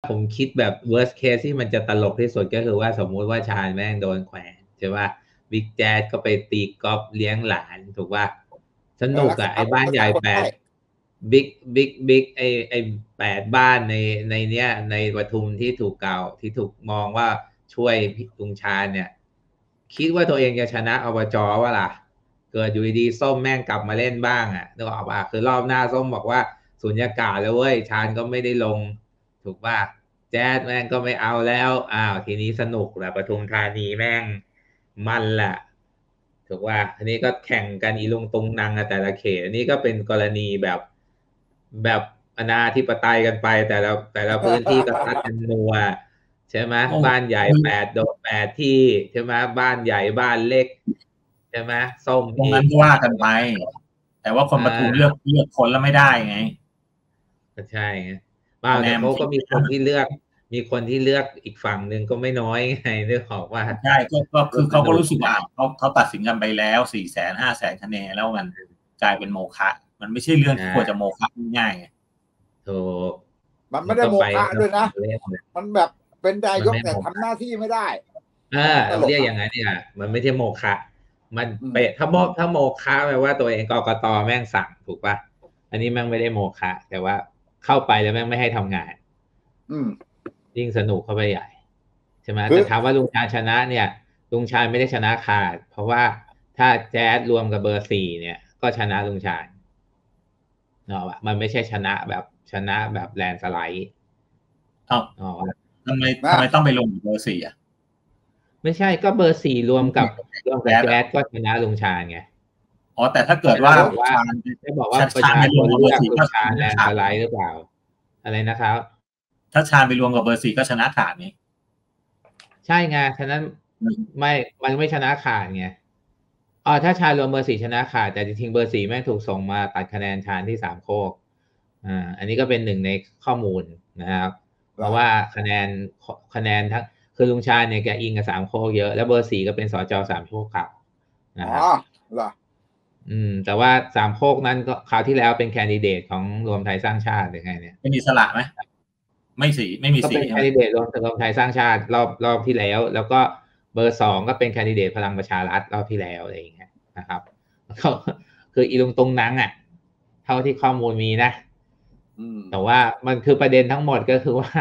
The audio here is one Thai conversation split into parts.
ผมคิดแบบ worst case ที่มันจะตลกที่สุดก็คือว่าสมมุติว่าชาญแม่งโดนแขวนใช่ป่ะบิ๊กแจ๊ดก็ไปตีกอล์ฟเลี้ยงหลานถูกป่ะสนุกรักษาอ่ะไอ้บ้านรักใหญ่ษาคนไข้บิ๊กไอ้8 บ้านในเนี้ยในปทุมที่ถูกกล่าวที่ถูกมองว่าช่วยลุงชาญเนี่ยคิดว่าตัวเองจะชนะอบจว่าล่ะเกิดอยู่ดีๆส้มแม่งกลับมาเล่นบ้างอ่ะนึกออกป่ะคือรอบหน้าส้มบอกว่าสุญญากาศแล้วเว้ยชาญก็ไม่ได้ลงถูกป่ะแจ๊ดแม่งก็ไม่เอาแล้วอ้าวทีนี้สนุกแหละปทุมธานีแม่งมันแหละถูกว่าอันนี้ก็แข่งกันอีลุงตุงนังอะแต่ละเขตอันนี้ก็เป็นกรณีแบบอนาธิปไตยกันไปแต่ละพื้นที่ก็ซัดกันนัวใช่ไหมโอ้บ้านใหญ่โดน8 ที่ใช่ไหมบ้านใหญ่บ้านเล็กใช่ไหมส้มตรงอีกนั้นว่ากันไป แต่ว่าคนปทุมเลือกคนแล้วไม่ได้ไงก็ใช่ไงบ้างแต่เขาก็มีคนที่เลือกอีกฝั่งหนึ่งก็ไม่น้อยไงเรื่องของว่าใช่ก็คือเขาก็รู้สึกว่าเขาตัดสินกันไปแล้ว400,000-500,000คะแนนแล้วมันกลายเป็นโมฆะมันไม่ใช่เรื่องที่ควรจะโมฆะง่ายๆถูกมันไม่ได้โมฆะด้วยนะมันแบบเป็นนายกแต่ทำหน้าที่ไม่ได้เรียกอย่างไงเนี่ยมันไม่ใช่โมฆะมันเป๊ะถ้าโมฆะแปลว่าตัวเองกกตแม่งสั่งถูกป่ะอันนี้แม่งไม่ได้โมฆะแต่ว่าเข้าไปแล้วแม่งไม่ให้ทำงานยิ่งสนุกเข้าไปใหญ่ใช่ไหมแต่ถามว่าลุงชาญชนะเนี่ยลุงชาญไม่ได้ชนะขาดเพราะว่าถ้าแจ๊สรวมกับเบอร์ 4เนี่ยก็ชนะลุงชาญเนาะมันไม่ใช่ชนะแบบแลนสไลด์ทำไมต้องไปลงเบอร์ 4อ่ะไม่ใช่ก็เบอร์ 4รวมกับแจ๊สก็ชนะลุงชาญไงอ๋อแต่ถ้าเกิดว่าจะบอกว่าประชาชนเลือกลุงชาญแลนสไลด์หรือเปล่าอะไรนะครับถ้าชาญไปรวมกับเบอร์ 4ก็ชนะขาดนี่ใช่ไงฉะนั้นมันไม่ชนะขาดไงถ้าชาญรวมเบอร์ 4ชนะขาดแต่จริงๆเบอร์ 4แม่งถูกส่งมาตัดคะแนนชาญที่3 โคกอันนี้ก็เป็นหนึ่งในข้อมูลนะครับเพราะว่าคะแนนทั้งคือลุงชาญเนี่ยแกอิงกับ3 โคกเยอะแล้วเบอร์ 4ก็เป็นสจ3 โคกครับนะครับแต่ว่า3 โคกนั้นก็คราวที่แล้วเป็นแคนดิเดตของรวมไทยสร้างชาติหรือไงเนี่ยเป็นอิสระไหมไม่มีก็เป็นแคนดิเดตรวมไทยสร้างชาติรอบที่แล้วแล้วก็เบอร์ 2ก็เป็นแคนดิเดตพลังประชารัฐรอบที่แล้วอะไรอย่างเงี้ยนะครับก็คืออีลุงตรงนังเท่าที่ข้อมูลมีนะแต่ว่ามันคือประเด็นทั้งหมดก็คือว่า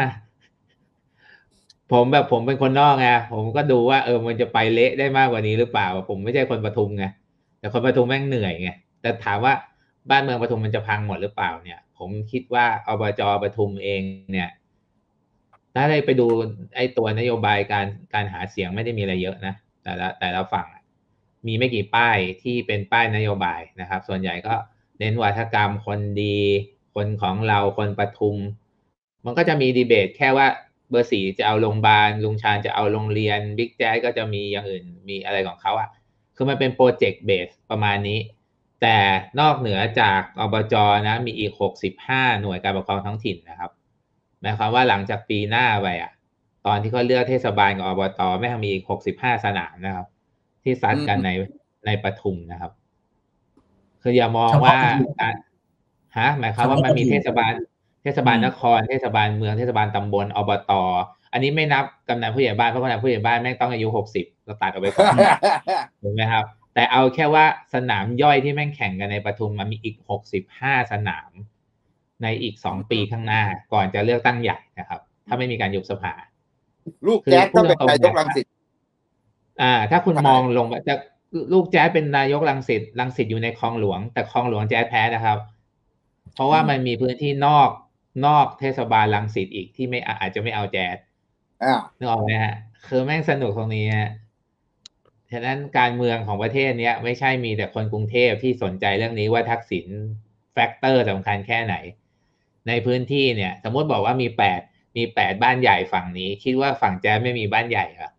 ผมเป็นคนนอกไงผมก็ดูว่ามันจะไปเละได้มากกว่านี้หรือเปล่าผมไม่ใช่คนปทุมไงแต่คนปทุมแม่งเหนื่อยไงแต่ถามว่าบ้านเมืองปทุมมันจะพังหมดหรือเปล่าเนี่ยผมคิดว่าอบจ.ปทุมเองเนี่ยถ้าได้ไปดูไอ้ตัวนโยบายการหาเสียงไม่ได้มีอะไรเยอะนะแต่ละฝั่งมีไม่กี่ป้ายที่เป็นป้ายนโยบายนะครับส่วนใหญ่ก็เน้นวัฒกรรมคนดีคนของเราคนปทุมมันก็จะมีดีเบตแค่ว่าเบอร์ 4จะเอาโรงพยาบาลลุงชาญจะเอาโรงเรียนบิ๊กแจ๊สก็จะมีอย่างอื่นมีอะไรของเขาคือมันเป็นโปรเจกต์เบสประมาณนี้แต่นอกเหนือจากอบจ.นะมีอีก65หน่วยการปกครองท้องถิ่นนะครับหมายความว่าหลังจากปีหน้าไปตอนที่เขาเลือกเทศบาลกับอบต.แม่งมีอีก65สนามนะครับที่ซัดกันในปทุมนะครับคืออย่ามองว่าหมายความว่ามันมีเทศบาลนครเทศบาลเมืองเทศบาลตำบลอบต.อันนี้ไม่นับกำนันผู้ใหญ่บ้านเพราะกำนันผู้ใหญ่บ้านแม่งต้องอายุ60เราตัดออกไปก่อนถูกไหมครับแต่เอาแค่ว่าสนามย่อยที่แม่งแข่งกันในปทุมมันมีอีก65สนามในอีก2 ปีข้างหน้าก่อนจะเลือกตั้งใหญ่นะครับถ้าไม่มีการยุบสภาลูกแจ๊สก็เป็นนายกรังสิตถ้าคุณมองลงจะลูกแจ๊สเป็นนายกรังสิตอยู่ในคลองหลวงแต่คลองหลวงแจ๊สแพ้นะครับเพราะว่ามันมีพื้นที่นอกเทศบาลรังสิตอีกที่ไม่อาจจะไม่เอาแจ๊สนึกออกไหมฮะคือแม่งสนุกตรงนี้ฮะฉะนั้นการเมืองของประเทศนี้ไม่ใช่มีแต่คนกรุงเทพที่สนใจเรื่องนี้ว่าทักษิณแฟกเตอร์สำคัญแค่ไหนในพื้นที่เนี่ยสมมติบอกว่ามี8บ้านใหญ่ฝั่งนี้คิดว่าฝั่งแจ๊สไม่มีบ้านใหญ่เหรอ